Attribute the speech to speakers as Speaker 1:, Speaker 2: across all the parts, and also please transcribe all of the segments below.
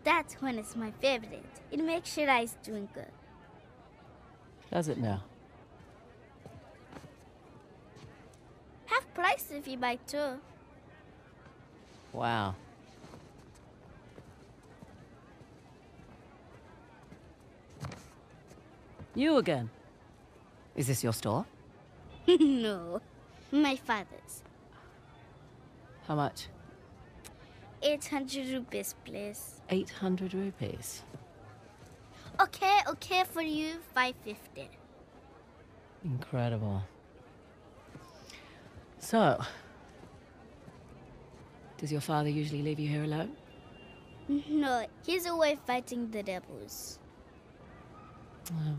Speaker 1: That one is my favorite. It makes your eyes twinkle.
Speaker 2: Does it now?
Speaker 1: Half price if you buy two.
Speaker 2: Wow. You again. Is this your store?
Speaker 1: No, my father's.
Speaker 2: How much?
Speaker 1: 800 rupees, please.
Speaker 2: 800 rupees.
Speaker 1: Okay, for you, 550.
Speaker 2: Incredible. So, does your father usually leave you here alone?
Speaker 1: No, he's away fighting the rebels.
Speaker 2: Oh.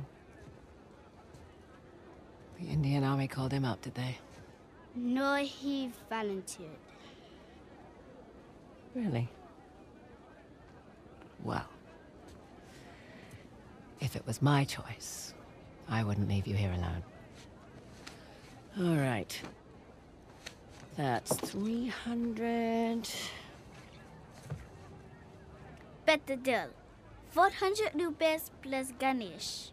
Speaker 2: The Indian army called him up, did they?
Speaker 1: No, he volunteered.
Speaker 2: Really? Well, if it was my choice, I wouldn't leave you here alone. All right. That's 300.
Speaker 1: Better deal. 400 rupees plus Ganesh.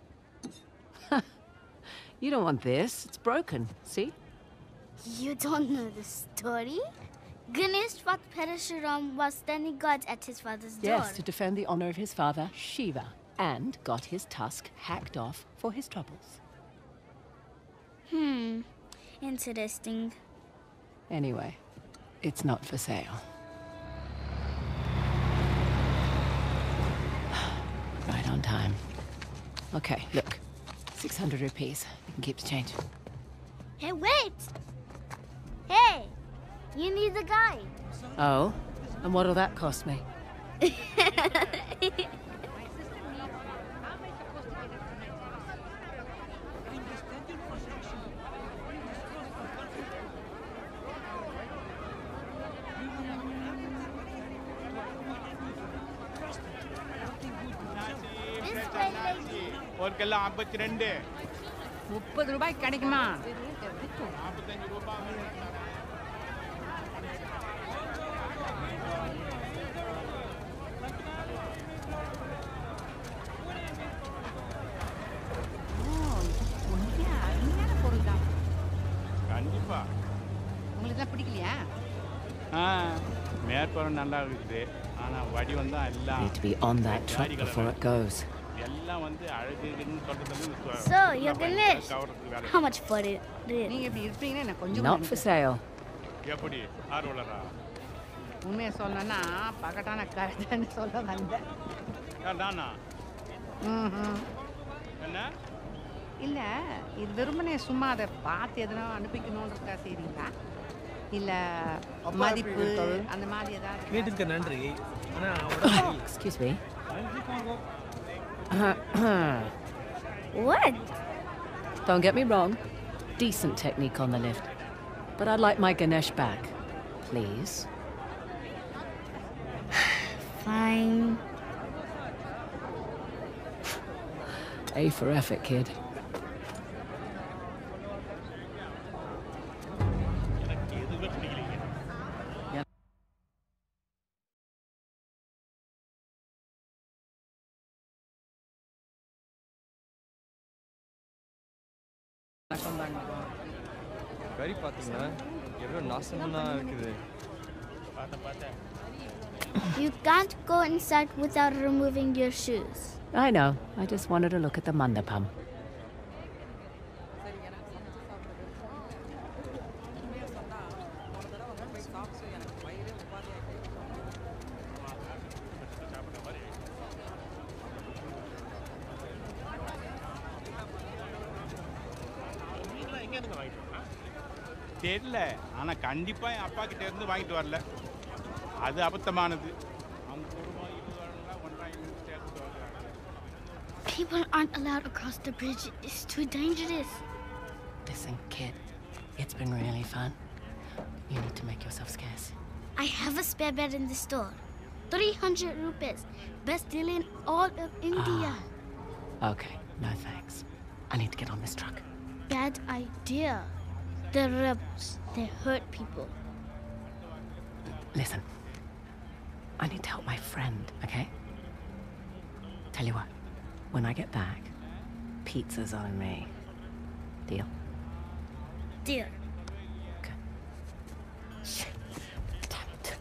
Speaker 2: You don't want this. It's broken. See?
Speaker 1: You don't know the story? Ganesh fought Parashuram while standing guard at his father's door.
Speaker 2: Yes, to defend the honor of his father, Shiva, and got his tusk hacked off for his troubles.
Speaker 1: Interesting.
Speaker 2: Anyway, it's not for sale. Right on time. Okay, look. 600 rupees. You can keep the change.
Speaker 1: Hey, wait! Hey! You need the guide.
Speaker 2: Oh? And what'll that cost me?
Speaker 1: This way, lady.
Speaker 3: ஒருக்கெல்லாம் 52
Speaker 4: 30 ரூபாய்க்கு கிடைக்குமா?
Speaker 3: 45 ரூபாய். கண்டிப்பா.
Speaker 4: உங்களுக்கு தான் பிடிக்கலையா?
Speaker 3: மேற்பரம் நல்லா இருக்குது. ஆனா வடிவம் தான் எல்லாம்.
Speaker 2: Need to be on that truck before it goes.
Speaker 3: எல்லாம் வந்து அழகுன்னு சொல்றது.
Speaker 1: So, you're Ganesh. How much for it?
Speaker 4: நீங்க இப்படி இருப்பீங்கன்னா எனக்கு கொஞ்சம்
Speaker 2: Not for sale.
Speaker 3: எப்படி ஆர்வலரா?
Speaker 4: உண்மையை சொல்லணும்னா பகட்டான கரெக்டான்னு சொல்ல வந்தேன்.
Speaker 3: நானா? என்ன?
Speaker 4: இல்ல இது வெறுமனே சும்மா அதை பார்த்து எதனா அனுப்பிக்கணும்ன்றதுக்காக செய்றீங்களா? இல்ல மதிப்பு அந்த மாதிரி ஏதாவது?
Speaker 5: கேட்டதுக்கு நன்றி. ஆனா
Speaker 2: Excuse me.
Speaker 1: What?
Speaker 2: Don't get me wrong. Decent technique on the lift. But I'd like my Ganesh back. Please.
Speaker 1: Fine.
Speaker 2: A for effort, kid.
Speaker 3: எனக்கு எதுவுமே பிடிக்கலைங்க.
Speaker 5: கறி பாத்தீங்களா? எவ்வளவு நாசமா இருக்குது.
Speaker 3: பார்த்தேன்.
Speaker 1: You can't go inside without removing your shoes.
Speaker 2: I know. I just wanted to look at the mandapam.
Speaker 3: தெரியல. ஆனா கண்டிப்பா என் அப்பா கிட்ட இருந்து வாங்கிட்டு வரல. அது அபத்தமானது. அவங்க குடும்பம் 20 வருடங்களா ஒன்றா இருந்து சேர்த்து வர்றாங்க.
Speaker 1: People aren't allowed across the bridge. It's too dangerous.
Speaker 2: Listen, kid. It's been really fun. You need to make yourself scarce.
Speaker 1: I have a spare bed in the store. 300 rupees. Best deal in all of India.
Speaker 2: Okay, no thanks. I need to get on this truck.
Speaker 1: Bad idea. The rebels, they hurt people.
Speaker 2: Listen. I need to help my friend, okay? Tell you what, when I get back, pizza's on me. Deal?
Speaker 1: Deal.
Speaker 2: Okay. Shit. Damn it.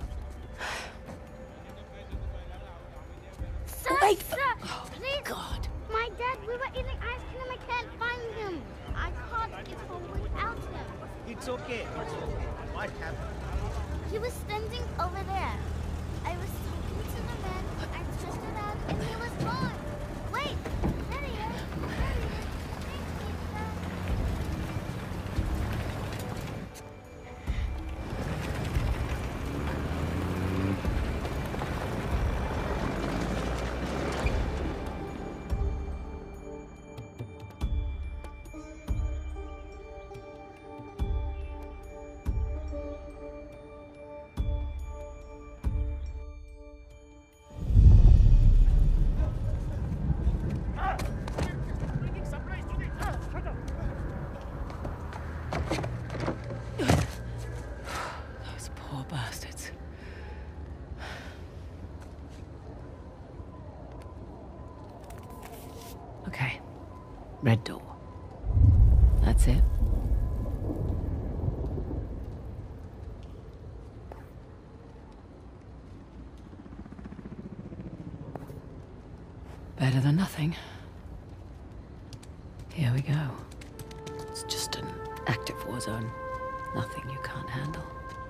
Speaker 1: Sir,
Speaker 2: Wait!
Speaker 1: sir, please.
Speaker 2: God.
Speaker 1: My dad, we were eating ice cream. I can't find him. I can't get home without him.
Speaker 6: It's okay. What happened?
Speaker 1: He was standing over there. I was talking to the man. I turned around and he was gone. Wait, there he is. There he is. Thank you, sir.
Speaker 2: Those poor bastards. Okay. Red door. That's it. Better than nothing. Here we go. It's just an active war zone. Nothing you can't handle.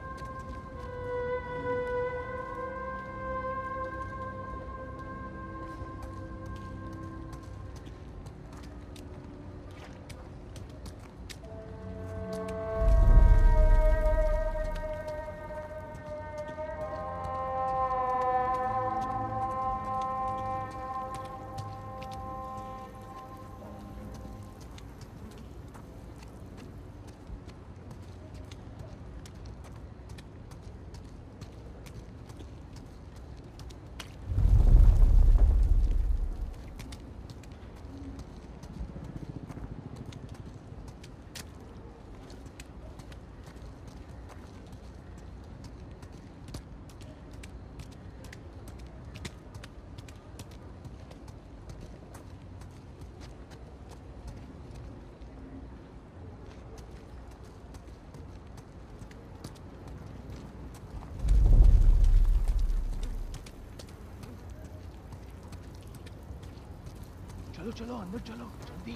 Speaker 6: चलो चलो अंदर चलो जल्दी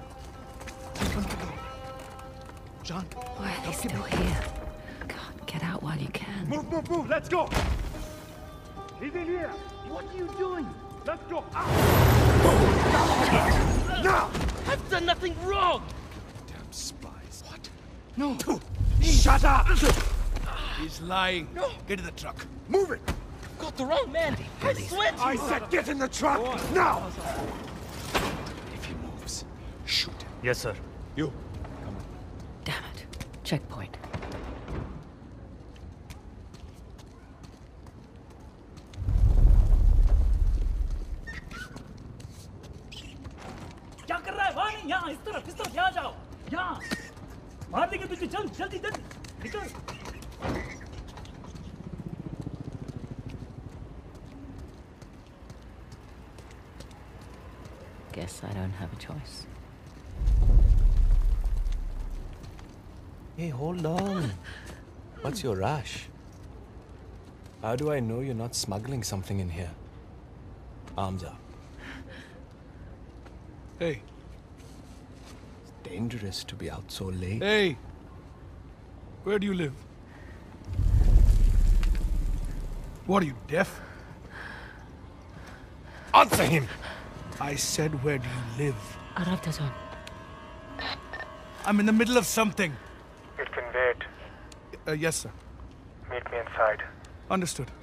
Speaker 6: John,
Speaker 2: Why are they still here? God, get out while you can.
Speaker 7: Move, let's go! He's in here! What are you doing? Let's go! Now!
Speaker 6: I've done nothing wrong.
Speaker 7: Damn spies. What?
Speaker 6: No.
Speaker 7: Shut up!
Speaker 6: He's lying.
Speaker 7: No.
Speaker 6: Get in the truck.
Speaker 7: Move it!
Speaker 6: Got the wrong man. I swear to you.
Speaker 7: I said get in the truck! Now! If he moves, shoot him.
Speaker 8: Yes, sir.
Speaker 7: You.
Speaker 2: Damn it. Checkpoint.
Speaker 8: क्या कर रहा है? वहाँ नहीं, यहाँ, इस तरफ यहाँ जाओ। यहाँ। मार देंगे तुझे, चल, जल्दी, निकल।
Speaker 2: Guess I don't have a choice.
Speaker 5: Hey, hold on. What's your rush? How do I know you're not smuggling something in here? Arms up.
Speaker 6: Hey.
Speaker 5: It's dangerous to be out so late.
Speaker 6: Hey. Where do you live? What are you, deaf? Answer him! I said, where do you live?
Speaker 2: Aravdazon.
Speaker 6: I'm in the middle of something.
Speaker 9: It can wait.
Speaker 6: Yes, sir.
Speaker 9: Meet me inside.
Speaker 6: Understood.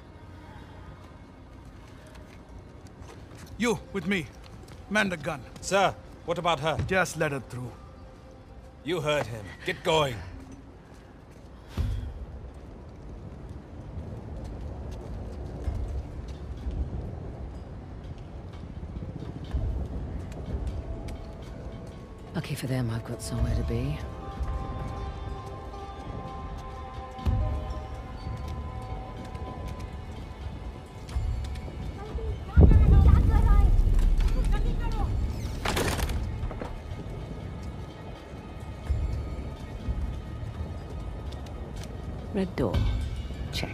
Speaker 6: You, with me. Man the gun.
Speaker 5: Sir, what about her?
Speaker 6: Just let her through.
Speaker 5: You heard him. Get going.
Speaker 2: Lucky for them, I've got somewhere to be. Red door. Check.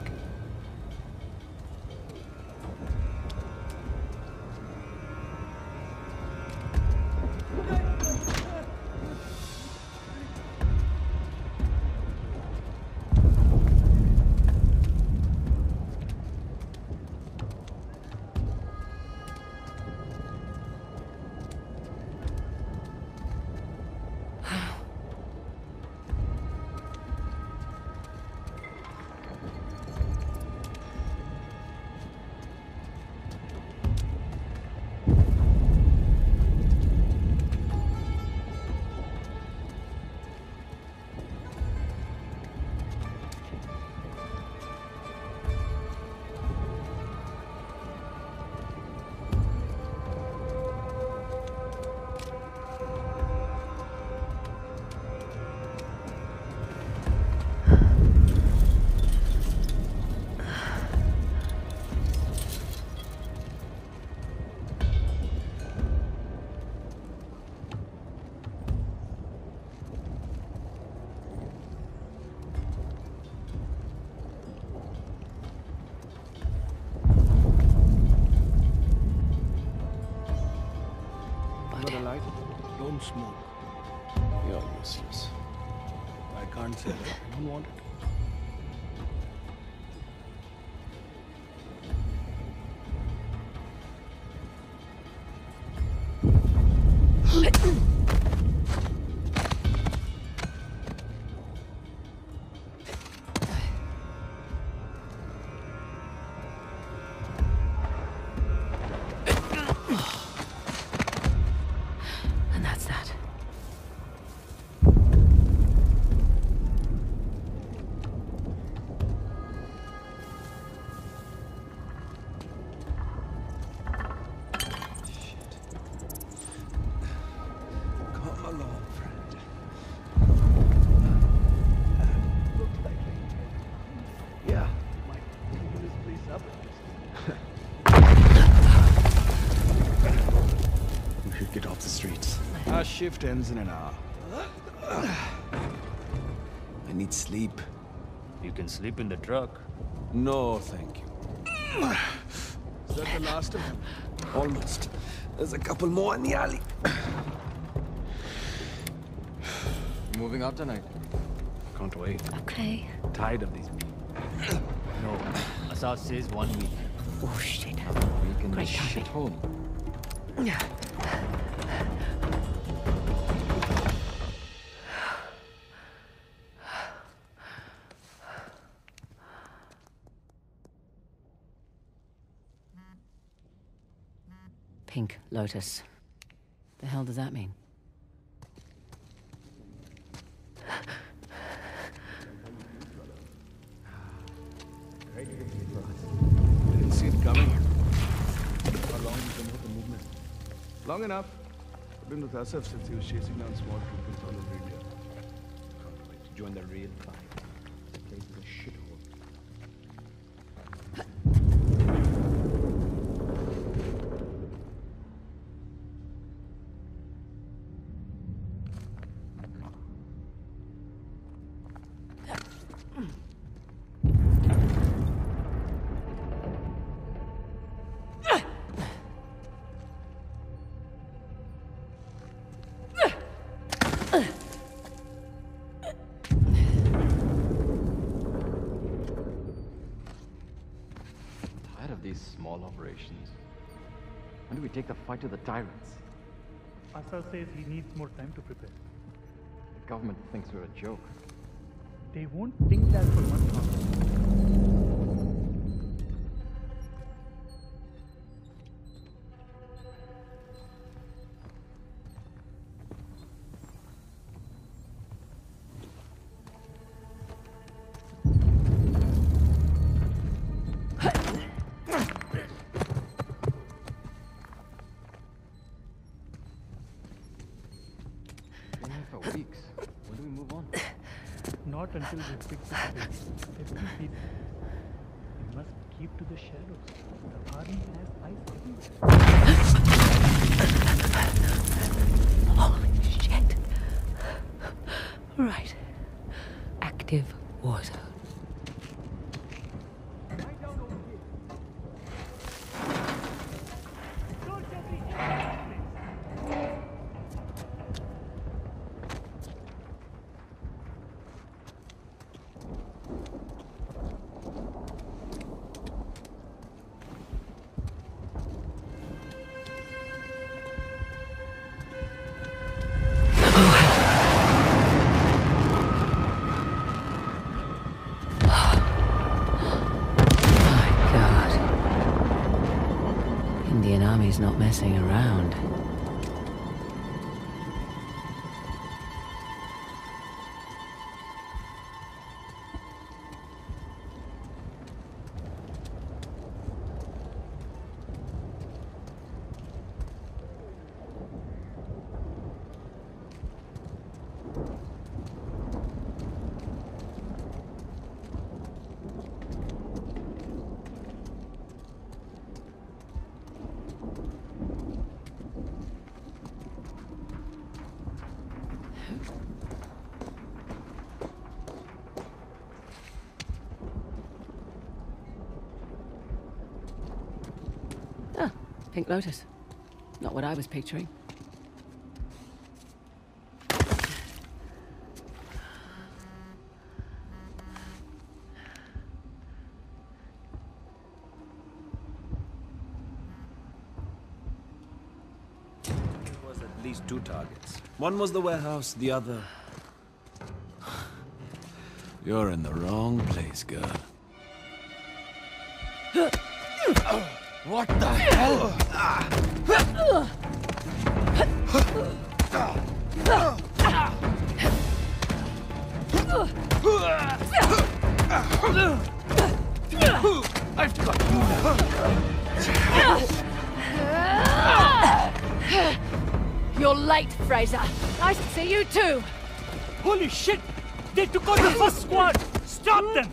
Speaker 6: Don't smoke.
Speaker 5: You're useless.
Speaker 6: I can't sell it. I don't want it.
Speaker 2: And that's that.
Speaker 5: Come along, friend.
Speaker 6: Looks like rain. Yeah, might clean this place up.
Speaker 5: We should get off the streets.
Speaker 6: Our shift ends in an hour.
Speaker 5: I need sleep.
Speaker 10: You can sleep in the truck.
Speaker 5: No, thank you.
Speaker 6: Is that the last of them?
Speaker 5: Almost. There's a couple more in the alley.
Speaker 10: Moving out tonight.
Speaker 5: Can't wait.
Speaker 2: Okay.
Speaker 5: Tired of these people.
Speaker 10: No, Asad says 1 week.
Speaker 2: Oh, shit.
Speaker 10: We can
Speaker 2: Great
Speaker 10: just shit
Speaker 2: timing.
Speaker 10: home.
Speaker 2: Pink Lotus. The hell does that mean?
Speaker 6: Didn't see it coming. How long you can hold the movement? Long enough. I've been with Asaf since he was chasing down small troopers all over India. Can't wait to join the real fight. This place is a shithole.
Speaker 10: Tired of these small operations. When do we take the fight to the tyrants?
Speaker 8: Asad says he needs more time to prepare.
Speaker 10: The government thinks we're a joke.
Speaker 8: They won't think that for much longer.
Speaker 10: Been here for weeks. When do we move on?
Speaker 8: Not until we fix the place. Every people. We must keep to the shadows. The army has eyes everywhere.
Speaker 2: Holy shit. Right. Active war zone. Indian Army's not messing around. Ah, Pink Lotus. Not what I was picturing.
Speaker 5: Was at least 2 targets. One was the warehouse, the other... You're in the wrong place, girl. What the hell? I've got you now.
Speaker 2: You're late, Fraser. Nice to see you too.
Speaker 8: Holy shit! They took out the first squad! Stop them!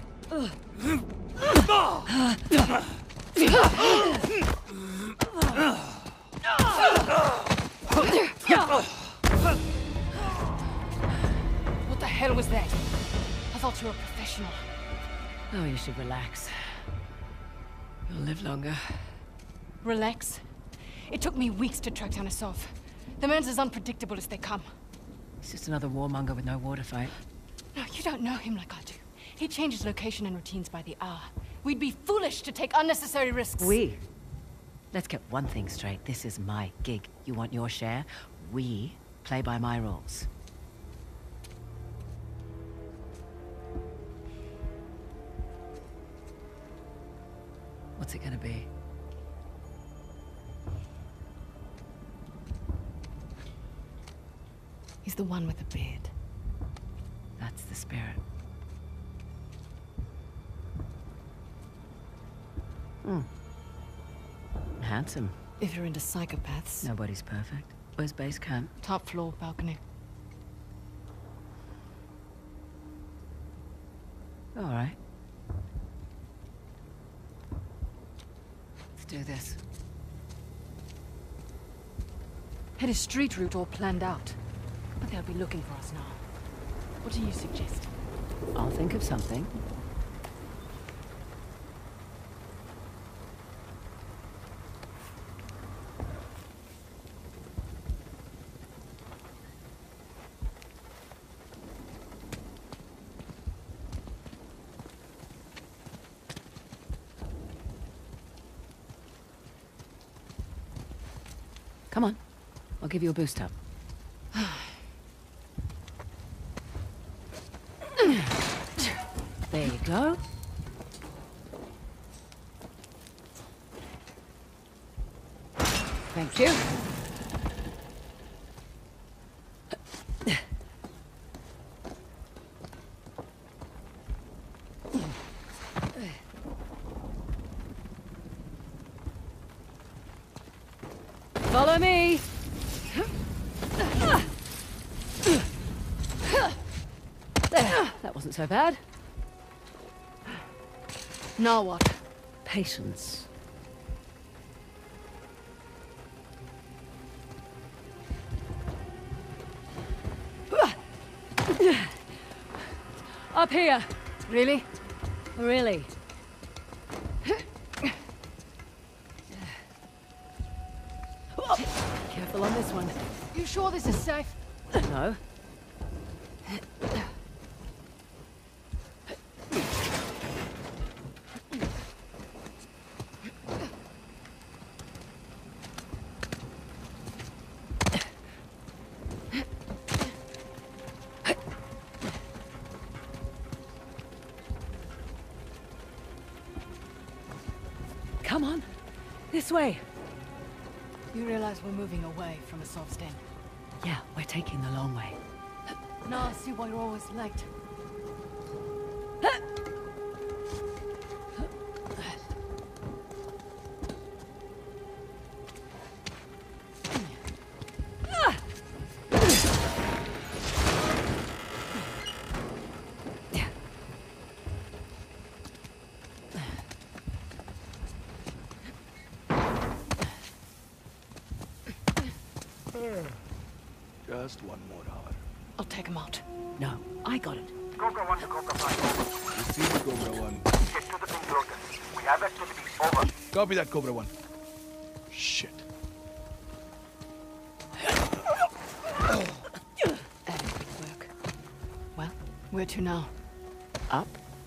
Speaker 2: What the hell was that? I thought you were a professional. Oh, you should relax. You'll live longer.
Speaker 11: Relax? It took me weeks to track down Asov. The man's as unpredictable as they come.
Speaker 2: He's just another warmonger with no war to fight.
Speaker 11: No, you don't know him like I do. He changes location and routines by the hour. We'd be foolish to take unnecessary risks.
Speaker 2: Let's get one thing straight. This is my gig. You want your share? We play by my rules. What's it gonna be?
Speaker 11: He's the one with the beard.
Speaker 2: That's the spirit. Handsome.
Speaker 11: If you're into psychopaths.
Speaker 2: Nobody's perfect. Where's base camp?
Speaker 11: Top floor, balcony.
Speaker 2: All right. Let's do this.
Speaker 11: Had a street route all planned out. But they'll be looking for us now. What do you suggest?
Speaker 2: I'll think of something. Come on. I'll give you a boost up. There you go. Thank you. Follow me. There, that wasn't so bad.
Speaker 11: Now what?
Speaker 2: Patience. Up here.
Speaker 11: Really?
Speaker 2: Really. Careful on this one.
Speaker 11: You sure this is safe?
Speaker 2: No. Come on. This way.
Speaker 11: You realize we're moving away from Asov's den?
Speaker 2: Yeah, we're taking the long way.
Speaker 11: Now I see why you're always late.
Speaker 6: Just one more hour.
Speaker 11: I'll take him out.
Speaker 2: No, I got it.
Speaker 9: Cobra 1 to Cobra 5.
Speaker 6: Receive Cobra 1.
Speaker 9: Get to the pink lotus. We have activity. Over.
Speaker 6: Copy that, Cobra 1. Shit.
Speaker 11: Adequate work. Well, where to now?
Speaker 2: Up?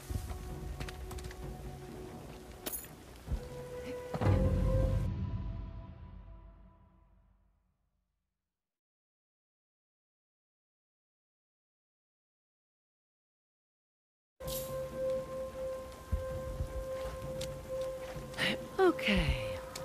Speaker 2: Okay.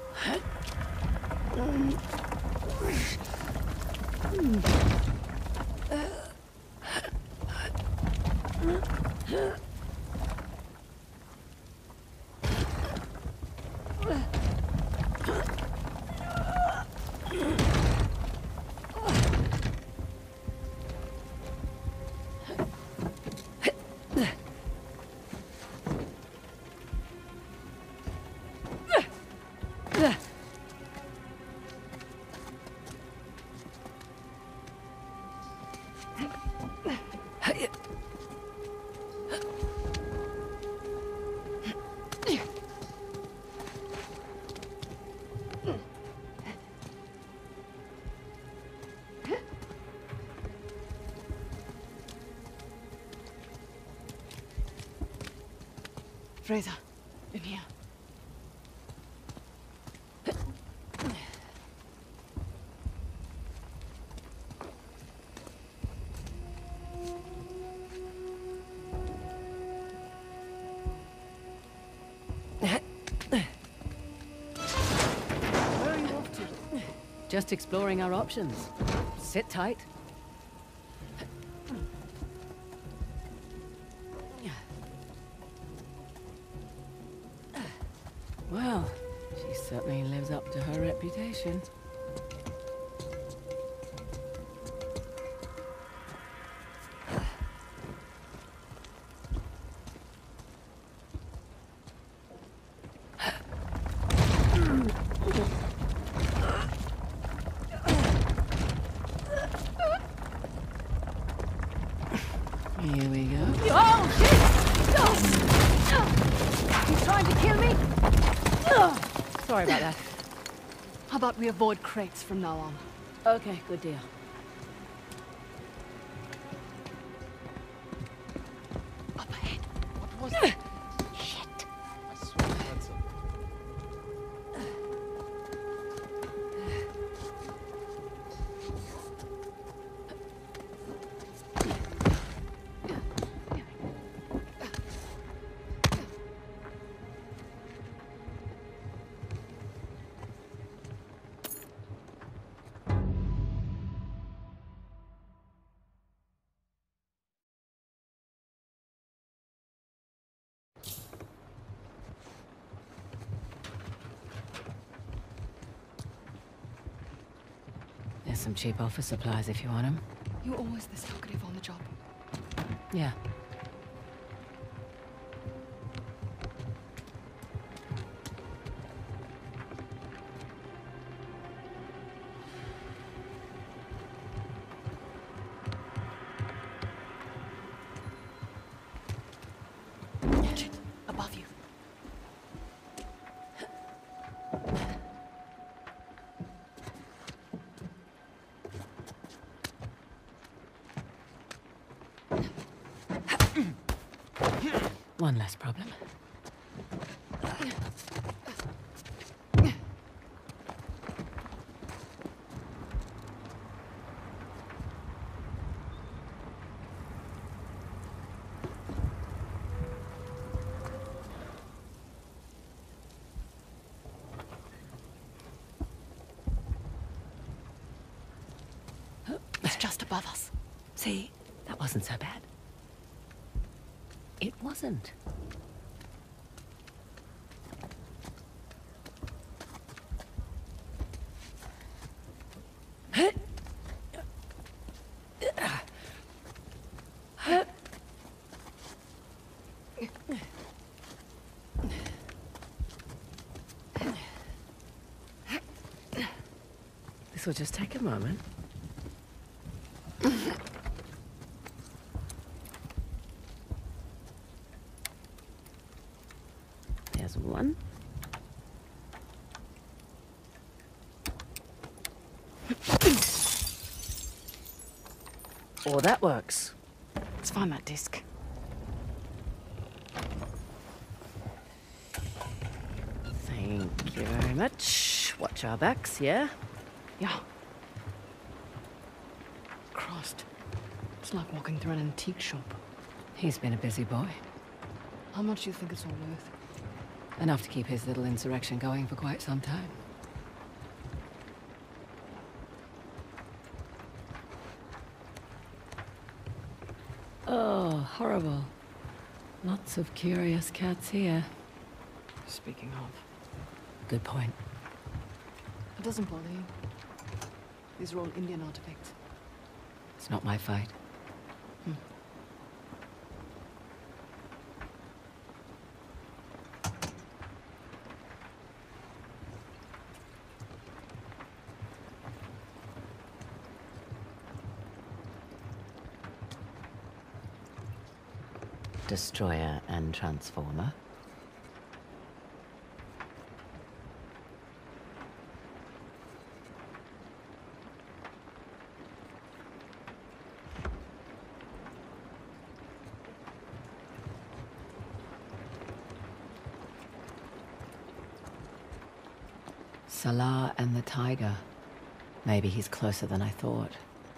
Speaker 11: Fraser, in here. Where are you off to?
Speaker 2: Just exploring our options. Sit tight. Well, she certainly lives up to her reputation. Here we go.
Speaker 11: Oh, shit! He's trying to kill me?
Speaker 2: Sorry about that.
Speaker 11: How about we avoid crates from now on?
Speaker 2: Okay, good deal.
Speaker 11: Up ahead. What was that? Shit.
Speaker 6: I swear that's a...
Speaker 2: There's some cheap office supplies if you want them.
Speaker 11: You're always this talkative on the job.
Speaker 2: Yeah.
Speaker 11: Shit, above you.
Speaker 2: One less problem.
Speaker 11: just above us.
Speaker 2: See, that wasn't so bad. It wasn't. This will just take a moment. There's one. Oh, that works.
Speaker 11: Let's find that disc.
Speaker 2: Thank you very much. Watch our backs, yeah?
Speaker 11: Yeah. Christ. It's like walking through an antique shop.
Speaker 2: He's been a busy boy.
Speaker 11: How much do you think it's all worth?
Speaker 2: Enough to keep his little insurrection going for quite some time. Oh, horrible. Lots of curious cats here.
Speaker 11: Speaking of.
Speaker 2: Good point.
Speaker 11: It doesn't bother you. These are all Indian artifacts.
Speaker 2: It's not my fight. Destroyer and Transformer. Salah and the tiger. Maybe he's closer than I thought.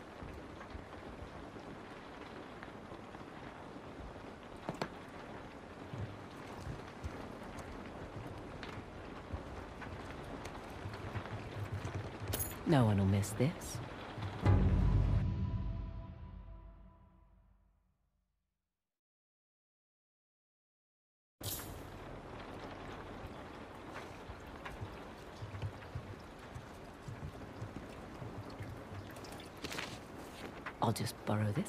Speaker 2: No one will miss this. I'll just borrow this.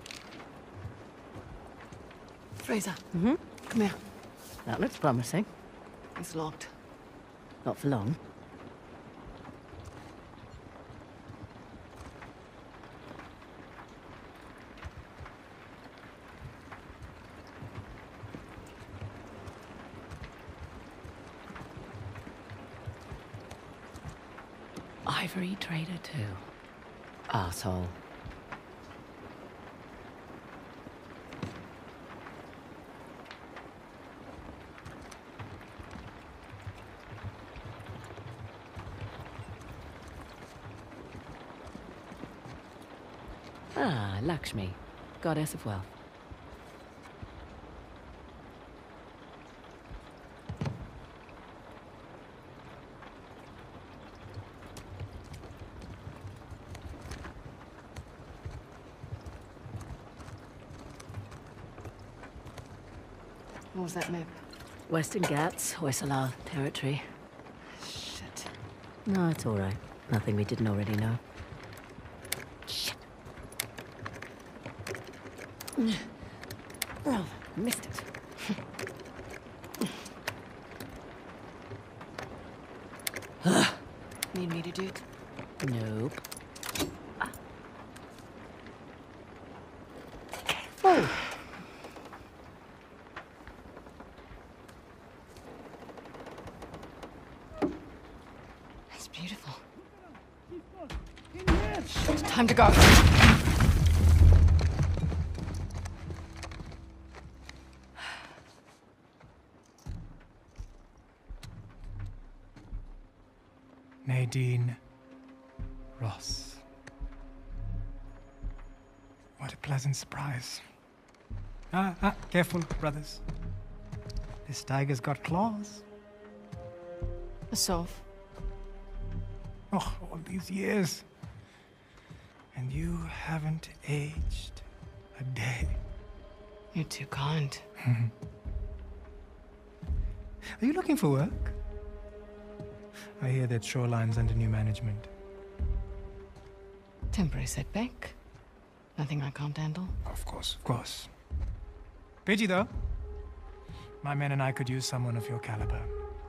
Speaker 11: Fraser.
Speaker 2: Mm-hmm.
Speaker 11: Come here.
Speaker 2: That looks promising.
Speaker 11: It's locked.
Speaker 2: Not for long. Ivory trader too. Arsehole. Ah, Lakshmi, goddess of wealth.
Speaker 11: What was that map?
Speaker 2: Western Ghats, Hoysala territory.
Speaker 11: Shit.
Speaker 2: No, it's all right. Nothing we didn't already know. Shit. Oh, missed it.
Speaker 11: Need me to do it?
Speaker 2: Nope. Oh.
Speaker 11: It's beautiful. Shit, time to go.
Speaker 8: Nadine Ross. What a pleasant surprise. Careful, brothers. This tiger's got claws.
Speaker 11: A sov.
Speaker 8: Oh, all these years.
Speaker 12: And you haven't aged a day.
Speaker 11: You're too kind.
Speaker 12: Are you looking for work? I hear that Shoreline's under new management.
Speaker 11: Temporary setback. Nothing I can't handle.
Speaker 12: Of course, of course. Pidgey, though. My men and I could use someone of your caliber.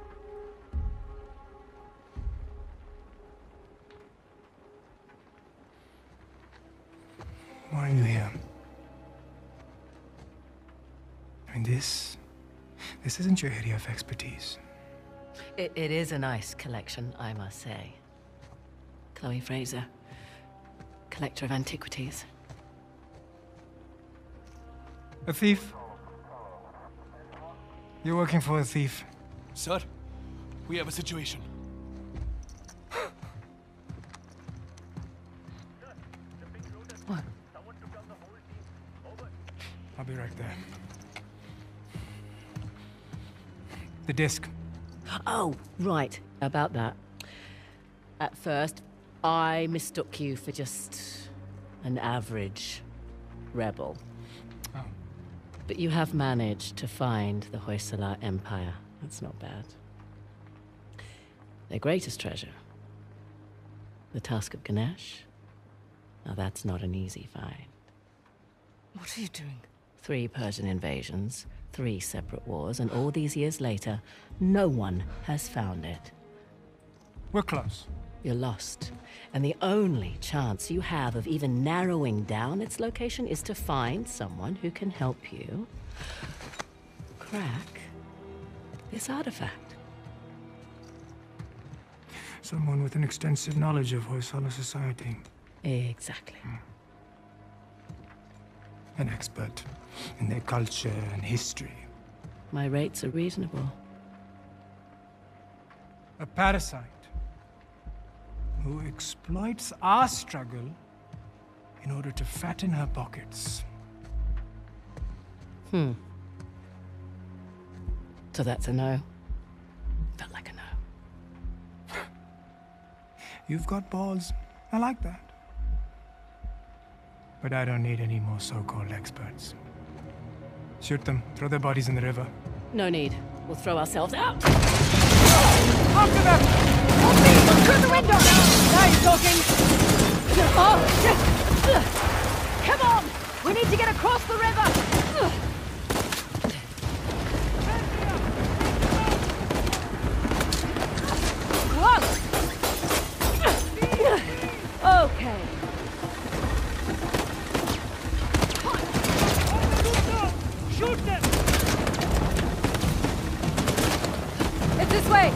Speaker 12: Why are you here? I mean, this isn't your area of expertise.
Speaker 2: It is a nice collection, I must say. Chloe Fraser, collector of antiquities.
Speaker 12: A thief? You're working for a thief.
Speaker 7: Sir, we have a situation.
Speaker 2: What?
Speaker 12: I'll be right there. The disc.
Speaker 2: Oh, right. About that. At first, I mistook you for just an average rebel.
Speaker 12: Oh.
Speaker 2: But you have managed to find the Hoysala Empire. That's not bad. Their greatest treasure, the Tusk of Ganesh. Now that's not an easy find.
Speaker 11: What are you doing?
Speaker 2: 3 Persian invasions, 3 separate wars, and all these years later, no one has found it.
Speaker 12: We're close.
Speaker 2: You're lost. And the only chance you have of even narrowing down its location is to find someone who can help you crack this artifact.
Speaker 12: Someone with an extensive knowledge of Hoysala society.
Speaker 2: Exactly.
Speaker 12: An expert in their culture and history.
Speaker 2: My rates are reasonable.
Speaker 12: A parasite who exploits our struggle in order to fatten her pockets.
Speaker 2: So that's a no. Felt like a no.
Speaker 12: You've got balls. I like that. But I don't need any more so-called experts. Shoot them. Throw their bodies in the river.
Speaker 2: No need. We'll throw ourselves out.
Speaker 11: After them! Help me! Through the window! Now you're talking! Come on! We need to get across the river! Okay.
Speaker 8: Shoot them!
Speaker 11: It's this way!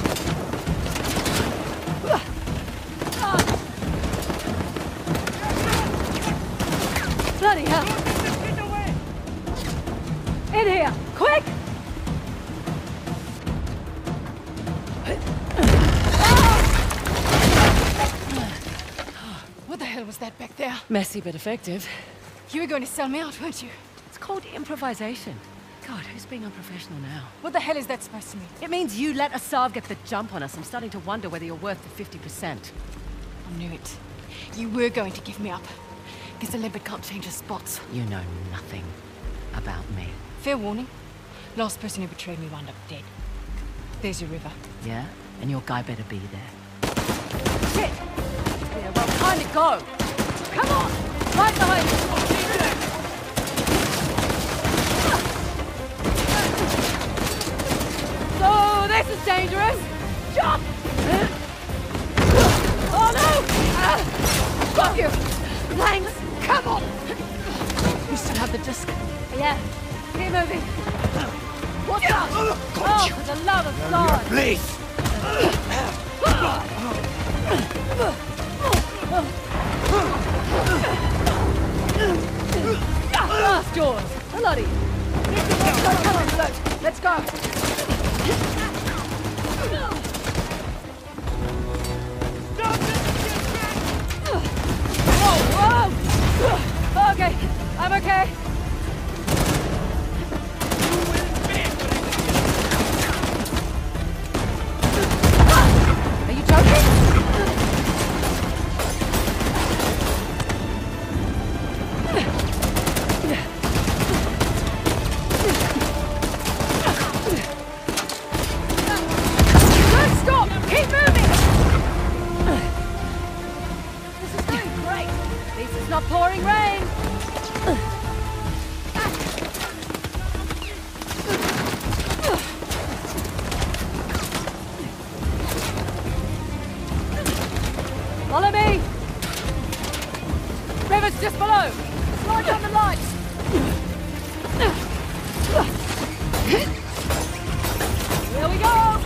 Speaker 11: Bloody hell!
Speaker 8: Get away!
Speaker 11: In here! Quick! What the hell was that back there?
Speaker 2: Messy but effective.
Speaker 11: You were going to sell me out, weren't you?
Speaker 2: It's called improvisation. God, who's being unprofessional now?
Speaker 11: What the hell is that supposed to mean?
Speaker 2: It means you let Asav get the jump on us. I'm starting to wonder whether you're worth the 50%.
Speaker 11: I knew it. You were going to give me up. Because the leopard can't change his spots.
Speaker 2: You know nothing about me.
Speaker 11: Fair warning. Last person who betrayed me wound up dead. There's your river.
Speaker 2: Yeah? And your guy better be there.
Speaker 11: Shit! Yeah, well, time to go! Come on! Right behind you! So, this is dangerous! Jump! Oh no! Got you! Thanks! Come on!
Speaker 2: You still have the disc?
Speaker 11: Yeah. Keep moving. What's up? Oh, for the love of God!
Speaker 7: Please!
Speaker 11: Blast doors! Bloody! Come on, float! Let's go! Whoa! Whoa! Okay, I'm okay. Are you joking? not pouring rain. Follow me! River's just below! Slide down the lights! Here we go!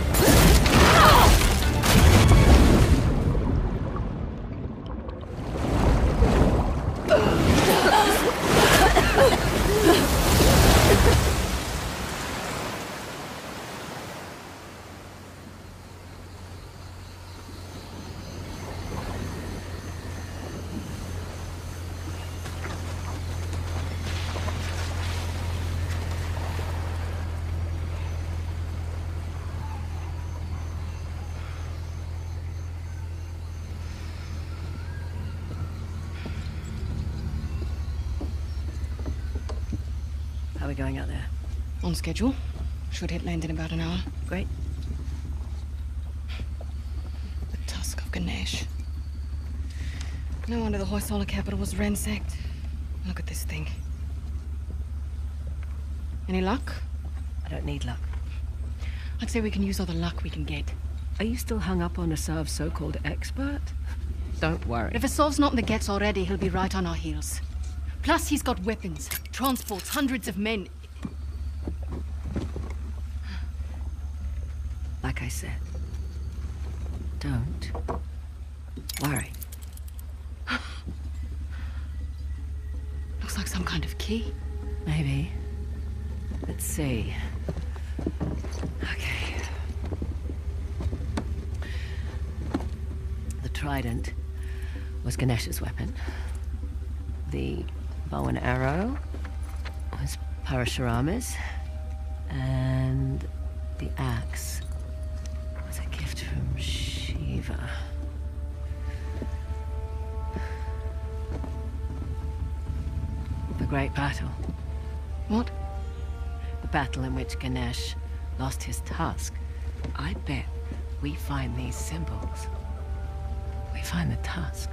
Speaker 2: How are we going out there?
Speaker 11: On schedule. Should hit land in about an hour.
Speaker 2: Great.
Speaker 11: The Tusk of Ganesh. No wonder the Hoysala capital was ransacked. Look at this thing. Any luck?
Speaker 2: I don't need luck.
Speaker 11: I'd say we can use all the luck we can get.
Speaker 2: Are you still hung up on Asav's so-called expert? Don't worry.
Speaker 11: If Asav's not in the Gets already, he'll be right on our heels. Plus, he's got weapons, transports, hundreds of men.
Speaker 2: Like I said, don't worry.
Speaker 11: Looks like some kind of key.
Speaker 2: Maybe. Let's see. Okay. The trident was Ganesh's weapon. The bow and arrow was Parashurama's. And the axe was a gift from Shiva. The great battle.
Speaker 11: What?
Speaker 2: The battle in which Ganesh lost his tusk. I bet we find these symbols. We find the tusk.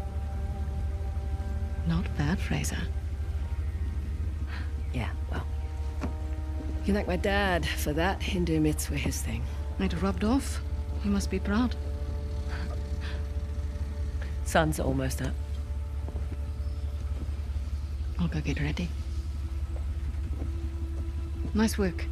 Speaker 11: Not bad, Fraser.
Speaker 2: Yeah, well. You can thank my dad for that. Hindu myths were his thing.
Speaker 11: It rubbed off. You must be proud.
Speaker 2: Sun's almost up.
Speaker 11: I'll go get ready. Nice work.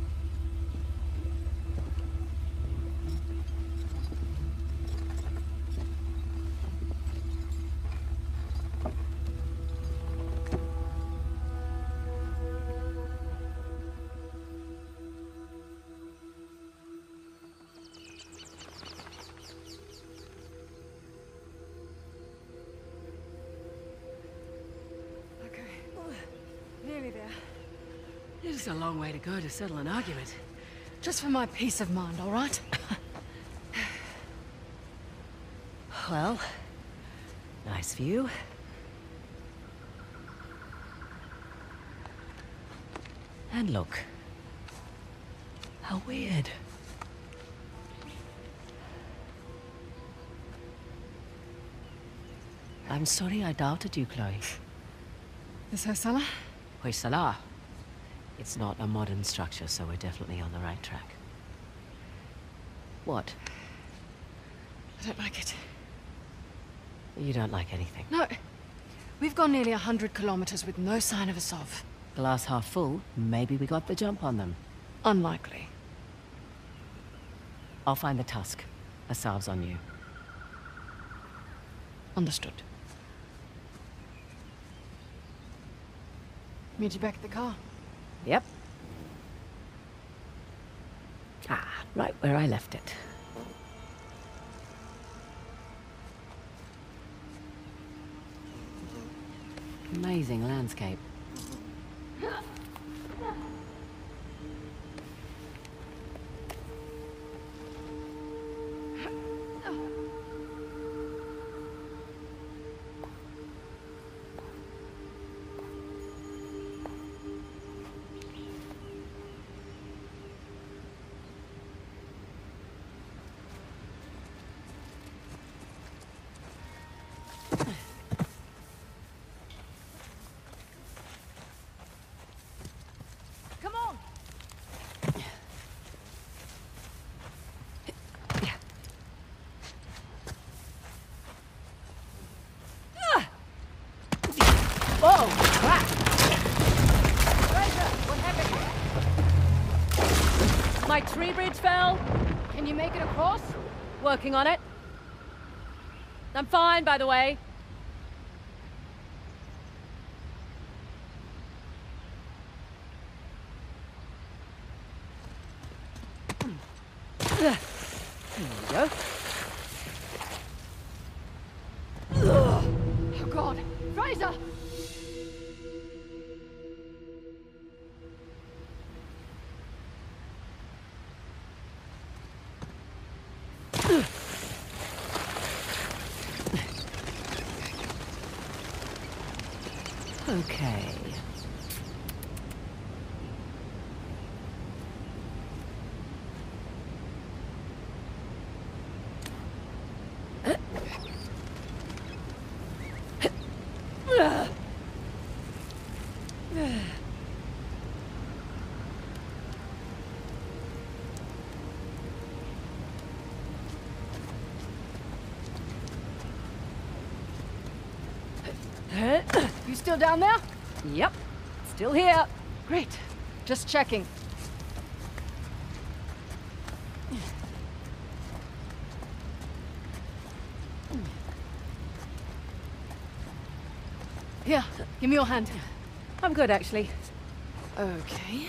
Speaker 2: Nearly there. It is a long way to go to settle an argument.
Speaker 11: Just for my peace of mind, all right?
Speaker 2: Well, nice view. And look. How weird. I'm sorry I doubted you, Chloe.
Speaker 11: This Hoysala?
Speaker 2: Hoysala. It's not a modern structure, so we're definitely on the right track. What?
Speaker 11: I don't like it.
Speaker 2: You don't like anything.
Speaker 11: No. We've gone nearly 100 kilometers with no sign of Asav.
Speaker 2: Glass half full, maybe we got the jump on them.
Speaker 11: Unlikely.
Speaker 2: I'll find the tusk. Asav's on you.
Speaker 11: Understood. Meet you back at the car.
Speaker 2: Yep. Ah, right where I left it. Amazing landscape. Whoa! Crap! Fraser, what happened? My tree bridge fell. Can you make it across? Working on it. I'm fine, by the way. There we go. Oh God, Fraser! Okay. You still down there? Yep. Still here. Great. Just checking. Here, give me your hand. I'm good, actually. Okay.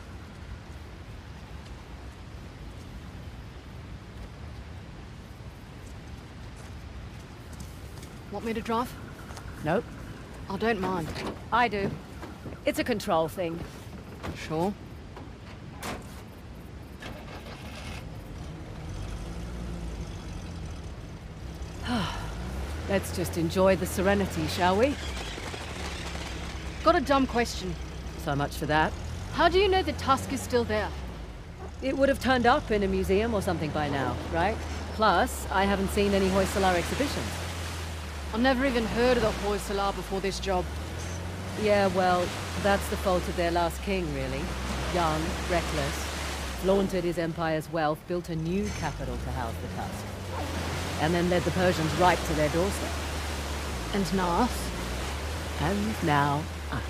Speaker 2: Want me to drive? Nope. I don't mind. I do. It's a control thing. Sure. Let's just enjoy the serenity, shall we? Got a dumb question. So much for that. How do you know the tusk is still there? It would have turned up in a museum or something by now, right? Plus, I haven't seen any Hoysala exhibitions. I've never even heard of the Hoysala before this job. Yeah, well, that's the fault of their last king, really. Young, reckless, flaunted his empire's wealth, built a new capital to house the tusk. And then led the Persians right to their doorstep. And now us? And now us.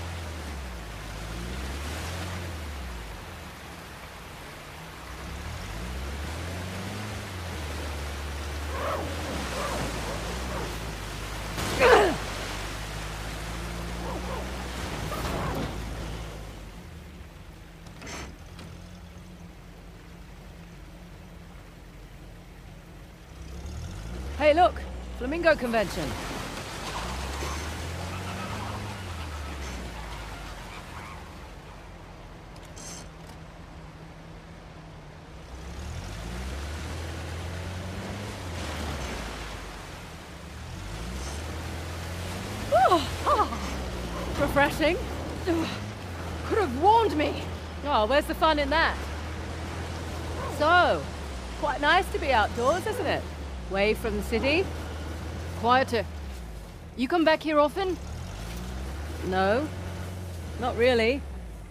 Speaker 2: Hey, look! Flamingo convention. Refreshing. Could have warned me. Oh, where's the fun in that? So, quite nice to be outdoors, isn't it? Away from the city. Quieter. You come back here often? No, not really.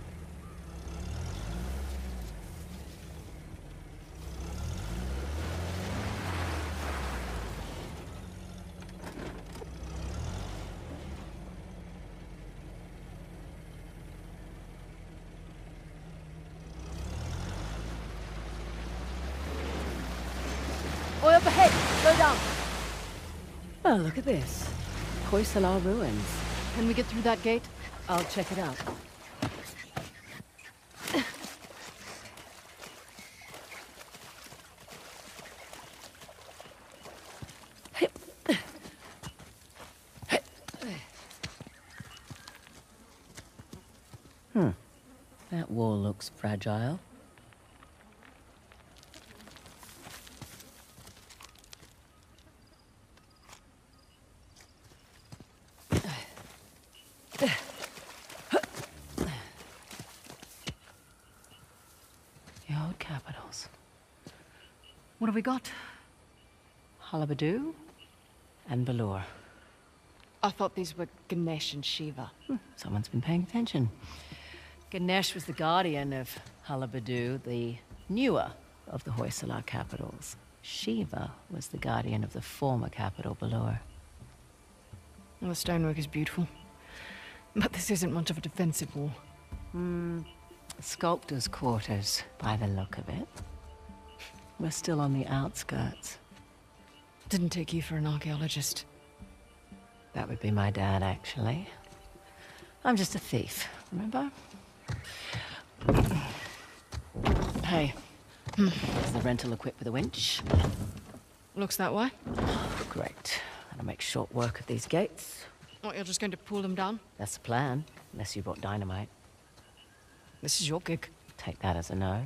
Speaker 2: Oil up ahead. Slow down. Oh, look at this. Hoysala ruins. Can we get through that gate? I'll check it out. That wall looks fragile. The old capitals. What have we got? Halabadu and Balur. I thought these were Ganesh and Shiva. Someone's been paying attention. Ganesh was the guardian of Halabadu, the newer of the Hoysala capitals. Shiva was the guardian of the former capital, Balur. Well, the stonework is beautiful.
Speaker 11: But this isn't much of a defensive wall.
Speaker 2: Sculptor's quarters, by the look of it. We're still on the outskirts.
Speaker 11: Didn't take you for an archaeologist.
Speaker 2: That would be my dad, actually. I'm just a thief, remember? Hey, is the rental equipped with a winch?
Speaker 11: Looks that way.
Speaker 2: Great. That'll make short work of these gates.
Speaker 11: What, you're just going to pull them down?
Speaker 2: That's the plan, unless you brought dynamite.
Speaker 11: This is your gig.
Speaker 2: Take that as a no.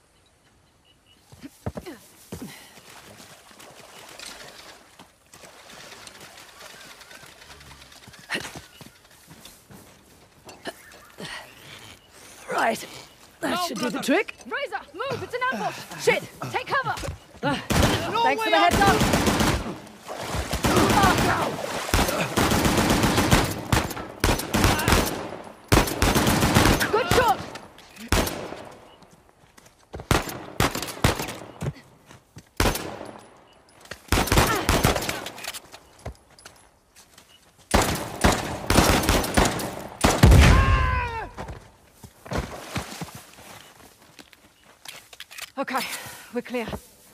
Speaker 2: Right. That should do the trick.
Speaker 11: Razor, move! It's an ambush! Shit! Take cover!
Speaker 2: Thanks for the heads up. Good shot!
Speaker 11: Okay, we're clear.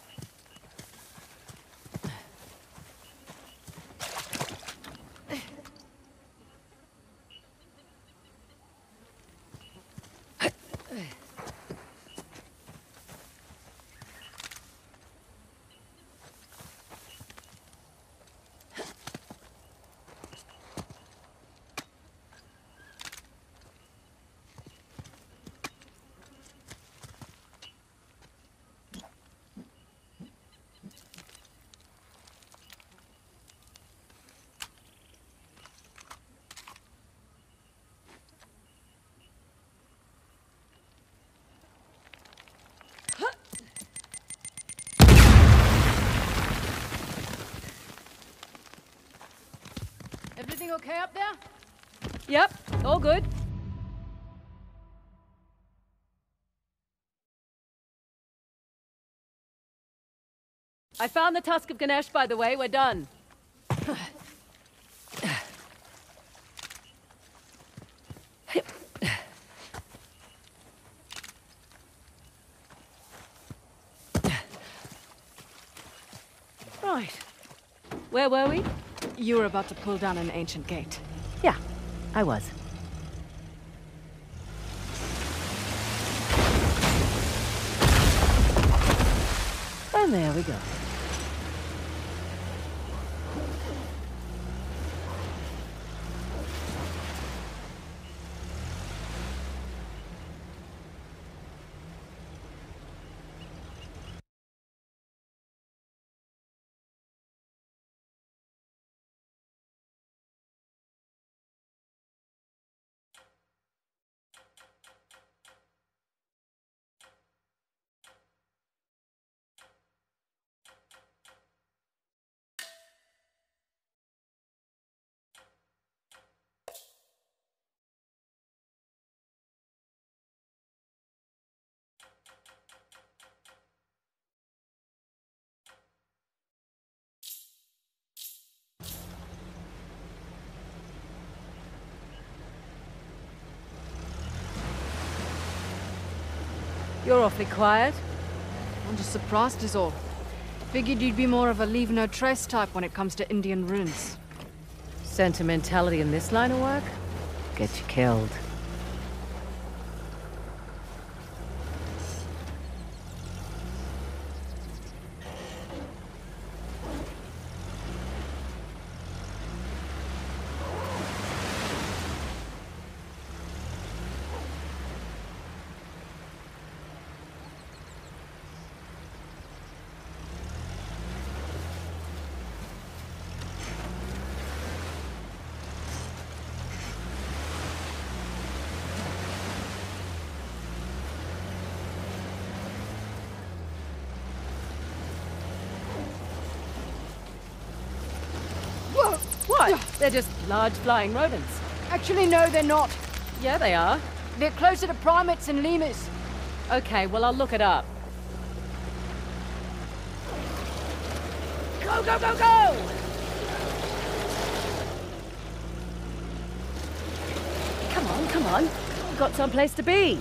Speaker 2: Everything okay up there? Yep, all good. I found the Tusk of Ganesh, by the way. We're done. Right. Where were we?
Speaker 11: You were about to pull down an ancient gate.
Speaker 2: Yeah, I was. And there we go. You're awfully quiet.
Speaker 11: I'm just surprised is all. Figured you'd be more of a leave no trace type when it comes to Indian ruins.
Speaker 2: Sentimentality in this line of work? Get you killed. What? They're just large flying rodents.
Speaker 11: Actually, no, they're not.
Speaker 2: Yeah, they are.
Speaker 11: They're closer to primates and lemurs.
Speaker 2: Okay, well, I'll look it up. Go, go, go, go! on. We've got someplace to be.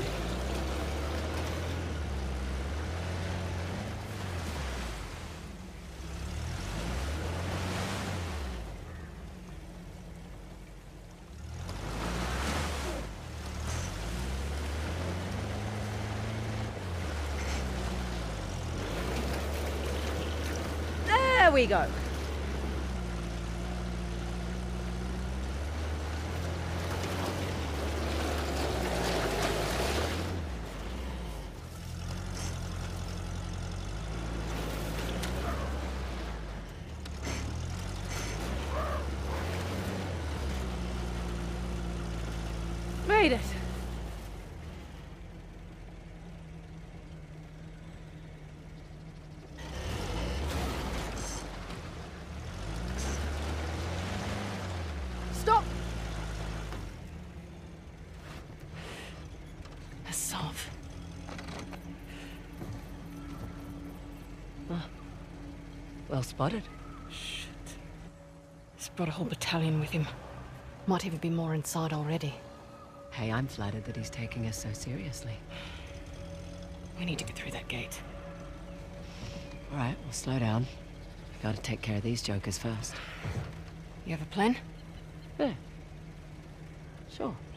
Speaker 2: There we go. Made it. Stop!
Speaker 11: Assault.
Speaker 2: Oh. Well spotted.
Speaker 11: Shit. He's brought a whole battalion with him. Might even be more inside already.
Speaker 2: Hey, I'm flattered that he's taking us so seriously.
Speaker 11: We need to get through that gate.
Speaker 2: All right, we'll slow down. Gotta take care of these jokers first.
Speaker 11: You have a plan?
Speaker 2: Yeah. Sure.